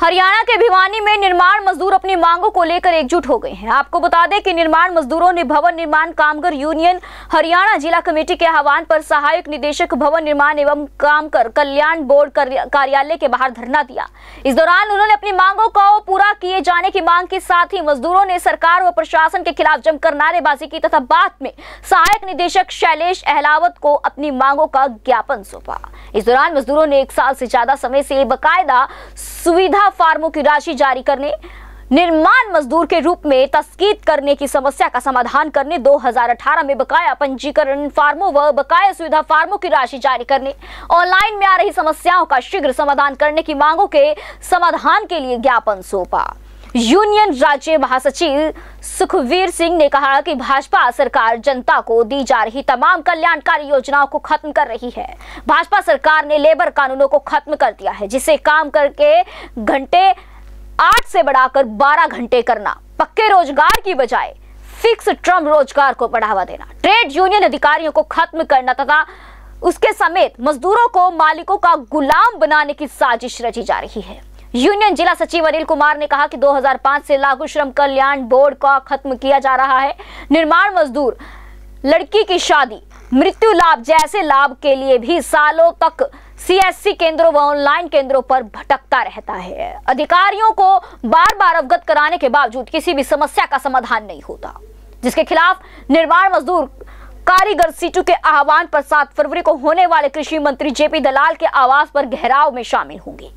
हरियाणा के भिवानी में निर्माण मजदूर अपनी मांगों को लेकर एकजुट हो गए हैं। आपको बता दें कि निर्माण मजदूरों ने भवन निर्माण कामगार यूनियन हरियाणा जिला कमेटी के आह्वान पर सहायक निदेशक भवन निर्माण एवं कामगार कल्याण बोर्ड कार्यालय के बाहर धरना दिया। इस दौरान उन्होंने अपनी मांगों को पूरा किए जाने की मांग के साथ ही मजदूरों ने सरकार व प्रशासन के खिलाफ जमकर नारेबाजी की तथा बाद में सहायक निदेशक शैलेश अहलावत को अपनी मांगों का ज्ञापन सौंपा। इस दौरान मजदूरों ने 1 साल से ज्यादा समय से बकायदा सुविधा फार्मों की राशि जारी करने, निर्माण मजदूर के रूप में तस्कीद करने की समस्या का समाधान करने, 2018 में बकाया पंजीकरण फार्मों व बकाया सुविधा फार्मों की राशि जारी करने, ऑनलाइन में आ रही समस्याओं का शीघ्र समाधान करने की मांगों के समाधान के लिए ज्ञापन सौंपा। यूनियन राज्य महासचिव सुखवीर सिंह ने कहा कि भाजपा सरकार जनता को दी जा रही तमाम कल्याणकारी योजनाओं को खत्म कर रही है। भाजपा सरकार ने लेबर कानूनों को खत्म कर दिया है, जिसे काम करके घंटे 8 से बढ़ाकर 12 घंटे करना, पक्के रोजगार की बजाय फिक्स टर्म रोजगार को बढ़ावा देना, ट्रेड यूनियन अधिकारियों को खत्म करना तथा उसके समेत मजदूरों को मालिकों का गुलाम बनाने की साजिश रची जा रही है। यूनियन जिला सचिव अनिल कुमार ने कहा कि 2005 से लागू श्रम कल्याण बोर्ड का खत्म किया जा रहा है। निर्माण मजदूर लड़की की शादी, मृत्यु लाभ जैसे लाभ के लिए भी सालों तक सीएससी केंद्रों व ऑनलाइन केंद्रों पर भटकता रहता है। अधिकारियों को बार बार अवगत कराने के बावजूद किसी भी समस्या का समाधान नहीं होता, जिसके खिलाफ निर्माण मजदूर कारीगर सीटू के आह्वान पर 7 फरवरी को होने वाले कृषि मंत्री जेपी दलाल के आवास पर घेराव में शामिल होंगे।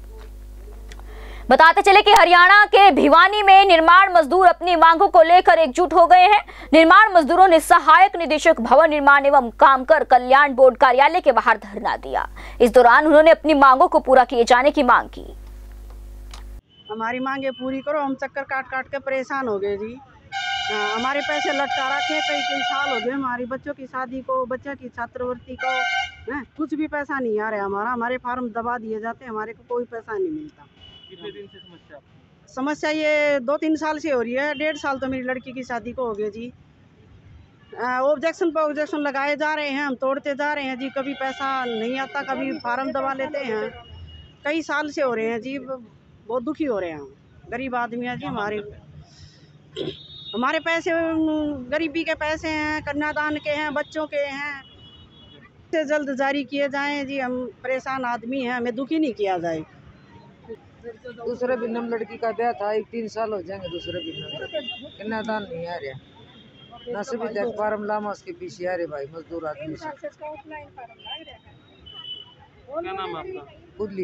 बताते चले कि हरियाणा के भिवानी में निर्माण मजदूर अपनी मांगों को लेकर एकजुट हो गए हैं। निर्माण मजदूरों ने सहायक निदेशक भवन निर्माण एवं कामगार कल्याण बोर्ड कार्यालय के बाहर धरना दिया। इस दौरान उन्होंने अपनी मांगों को पूरा किए जाने की मांग की। हमारी मांगे पूरी करो, हम चक्कर काट काट के परेशान हो गए जी। हमारे पैसे लटका रखे कई साल हो गए। हमारी बच्चों की शादी को, बच्चों की छात्रवृत्ति को कुछ भी पैसा नहीं आ रहा हमारा। हमारे फार्म दबा दिए जाते, हमारे को कोई पैसा नहीं मिलता। कितने दिन से समस्या? समस्या ये 2-3 साल से हो रही है। 1.5 साल तो मेरी लड़की की शादी को हो गया जी। ऑब्जेक्शन पर ऑब्जेक्शन लगाए जा रहे हैं, हम तोड़ते जा रहे हैं जी। कभी पैसा नहीं आता, कभी फार्म दबा लेते हैं। कई साल से हो रहे हैं जी, बहुत दुखी हो रहे हैं हम। गरीब आदमी है जी। हमारे पैसे गरीबी के पैसे हैं, कन्यादान के हैं, बच्चों के हैं, से जल्द जारी किए जाएं जी। हम परेशान आदमी हैं, हमें दुखी नहीं किया जाए। दूसरे बिन्नम लड़की का ब्याह था, 1-3 साल हो जाएंगे। दूसरे बिन्नम कन्यादान नहीं आ रहा, नसीब देख फार्म लामा उसके पीछे आ रहे भाई, मजदूर आदमी से। क्या नाम है आपका? कुदली।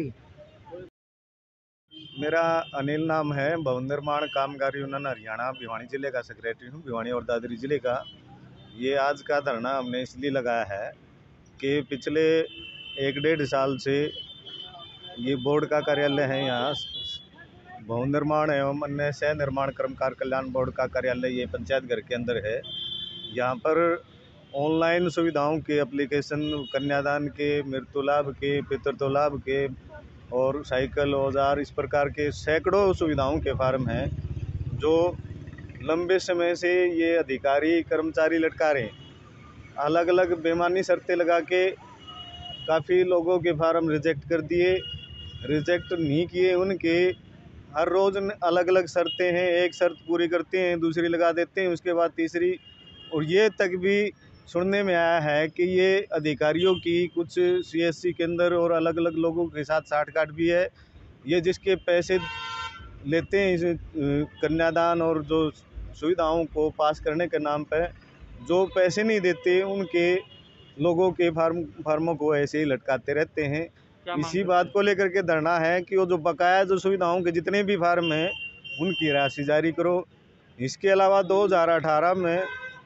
मेरा अनिल नाम है। भवन निर्माण कामगार यूनियन हरियाणा भिवानी जिले का सेक्रेटरी हूँ, भिवानी और दादरी जिले का। ये आज का धरना हमने इसलिए लगाया है कि पिछले 1-1.5 साल से ये बोर्ड का कार्यालय है यहाँ, भवन निर्माण एवं अन्य सह निर्माण कर्मकार कल्याण बोर्ड का कार्यालय ये पंचायत घर के अंदर है। यहाँ पर ऑनलाइन सुविधाओं के एप्लीकेशन, कन्यादान के, मृत्यु लाभ के, पितृत्व लाभ के और साइकिल, औजार, इस प्रकार के सैकड़ों सुविधाओं के फार्म हैं जो लंबे समय से ये अधिकारी कर्मचारी लटका रहे हैं। अलग अलग बेईमानी शर्तें लगा के काफ़ी लोगों के फार्म रिजेक्ट कर दिए। रिजेक्ट नहीं किए उनके हर रोज़ अलग अलग शर्तें हैं। एक शर्त पूरी करते हैं, दूसरी लगा देते हैं, उसके बाद तीसरी। और ये तक भी सुनने में आया है कि ये अधिकारियों की कुछ सीएससी केंद्र और अलग अलग लोगों के साथ साठ-गांठ भी है। ये जिसके पैसे लेते हैं इस कन्यादान और जो सुविधाओं को पास करने के नाम पर, जो पैसे नहीं देते उनके लोगों के फार्मों को ऐसे ही लटकाते रहते हैं। इसी बात को लेकर के धरना है कि वो जो बकाया जो सुविधाओं के जितने भी फार्म हैं उनकी राशि जारी करो। इसके अलावा 2018 में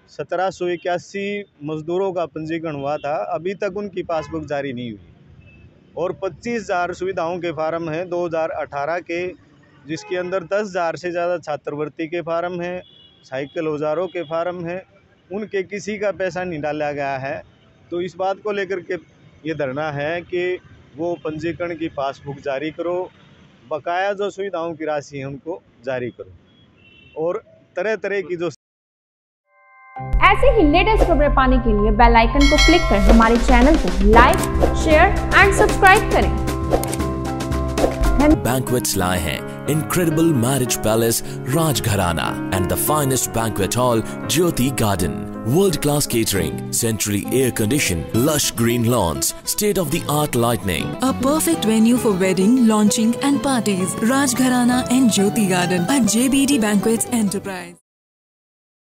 1781 मजदूरों का पंजीकरण हुआ था, अभी तक उनकी पासबुक जारी नहीं हुई। और 25,000 सुविधाओं के फार्म हैं 2018 के, जिसके अंदर 10,000 से ज़्यादा छात्रवृत्ति के फार्म हैं, साइकिल औजारों के फार्म हैं, उनके किसी का पैसा नहीं डाला गया है। तो इस बात को लेकर के ये धरना है कि वो पंजीकरण की पासबुक जारी करो, बकाया जो सुविधाओं की राशि है उनको जारी करो और तरह तरह की जो ऐसे ही लेटेस्ट खबरें पाने के लिए बेल आइकन को क्लिक कर हमारे चैनल को लाइक, शेयर एंड सब्सक्राइब करें। बैंक्वेट्स लाए हैं incredible marriage palace Rajgharana and the finest banquet hall Jyoti Garden. World-class catering, centrally air-conditioned, lush green lawns, state-of-the-art lighting. A perfect venue for wedding, launching and parties. Rajgharana and Jyoti Garden at JBD Banquets Enterprise.